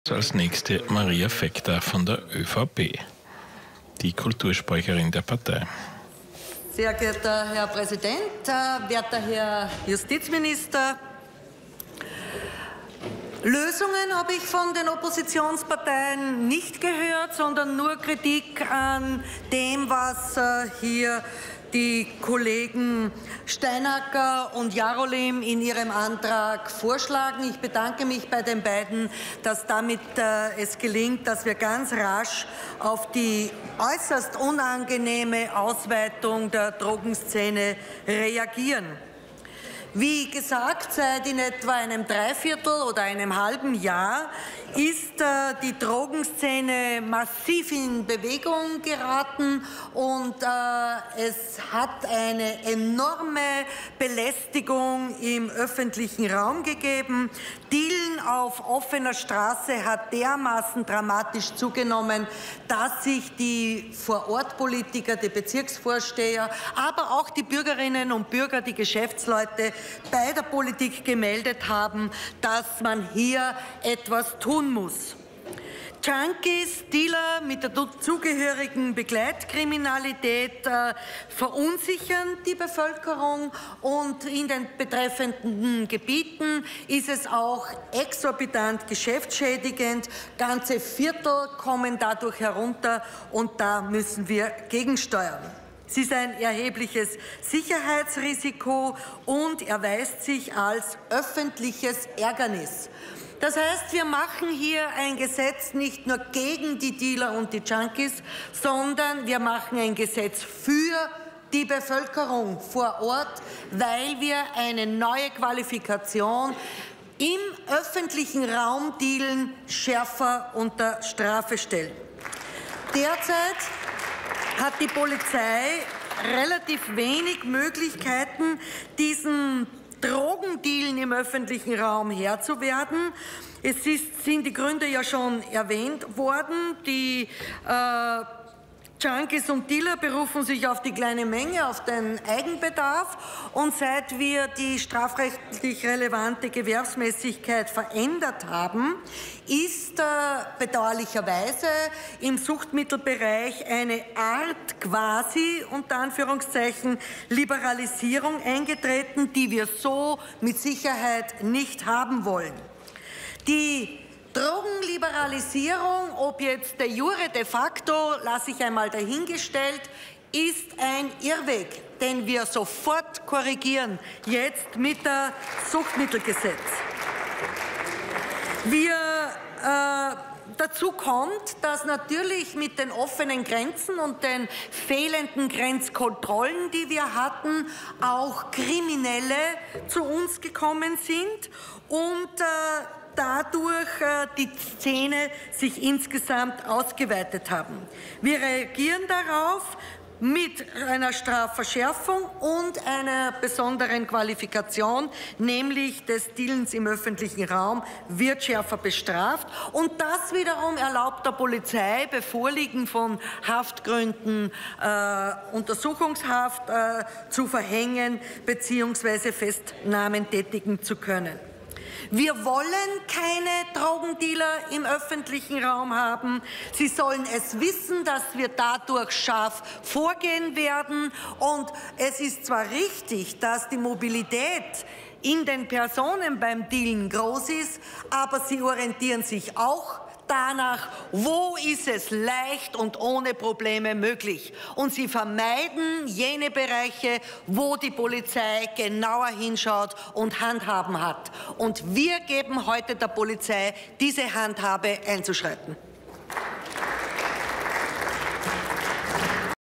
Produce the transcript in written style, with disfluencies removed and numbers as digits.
Als nächste Maria Fekter von der ÖVP, die Kultursprecherin der Partei. Sehr geehrter Herr Präsident, werter Herr Justizminister, Lösungen habe ich von den Oppositionsparteien nicht gehört, sondern nur Kritik an dem, was hier die Kollegen Steinacker und Jarolim in ihrem Antrag vorschlagen. Ich bedanke mich bei den beiden, dass damit es gelingt, dass wir ganz rasch auf die äußerst unangenehme Ausweitung der Drogenszene reagieren. Wie gesagt, seit in etwa einem Dreiviertel oder einem halben Jahr ist die Drogenszene massiv in Bewegung geraten und es hat eine enorme Belästigung im öffentlichen Raum gegeben. Dealen auf offener Straße hat dermaßen dramatisch zugenommen, dass sich die Vorortpolitiker, die Bezirksvorsteher, aber auch die Bürgerinnen und Bürger, die Geschäftsleute bei der Politik gemeldet haben, dass man hier etwas tun muss. Junkies, Dealer mit der zugehörigen Begleitkriminalität verunsichern die Bevölkerung und in den betreffenden Gebieten ist es auch exorbitant geschäftsschädigend. Ganze Viertel kommen dadurch herunter und da müssen wir gegensteuern. Es ist ein erhebliches Sicherheitsrisiko und erweist sich als öffentliches Ärgernis. Das heißt, wir machen hier ein Gesetz nicht nur gegen die Dealer und die Junkies, sondern wir machen ein Gesetz für die Bevölkerung vor Ort, weil wir eine neue Qualifikation im öffentlichen Raum Dealen schärfer unter Strafe stellen. Derzeit hat die Polizei relativ wenig Möglichkeiten, diesen Drogendealen im öffentlichen Raum Herr zu werden. Sind die Gründe ja schon erwähnt worden. Die Junkies und Dealer berufen sich auf die kleine Menge, auf den Eigenbedarf. Und seit wir die strafrechtlich relevante Gewerbsmäßigkeit verändert haben, ist bedauerlicherweise im Suchtmittelbereich eine Art quasi, unter Anführungszeichen, Liberalisierung eingetreten, die wir so mit Sicherheit nicht haben wollen. Die Drogenliberalisierung, ob jetzt de jure, de facto, lasse ich einmal dahingestellt, ist ein Irrweg, den wir sofort korrigieren, jetzt mit dem Suchtmittelgesetz. Dazu kommt, dass natürlich mit den offenen Grenzen und den fehlenden Grenzkontrollen, die wir hatten, auch Kriminelle zu uns gekommen sind und dadurch die Szene sich insgesamt ausgeweitet haben. Wir reagieren darauf mit einer Strafverschärfung und einer besonderen Qualifikation, nämlich des Dealens im öffentlichen Raum, wird schärfer bestraft. Und das wiederum erlaubt der Polizei, bei Vorliegen von Haftgründen Untersuchungshaft zu verhängen bzw. Festnahmen tätigen zu können. Wir wollen keine Drogendealer im öffentlichen Raum haben. Sie sollen es wissen, dass wir dadurch scharf vorgehen werden. Und es ist zwar richtig, dass die Mobilität in den Personen beim Dealen groß ist, aber sie orientieren sich auch danach, wo ist es leicht und ohne Probleme möglich. Und sie vermeiden jene Bereiche, wo die Polizei genauer hinschaut und Handhaben hat. Und wir geben heute der Polizei diese Handhabe einzuschreiten.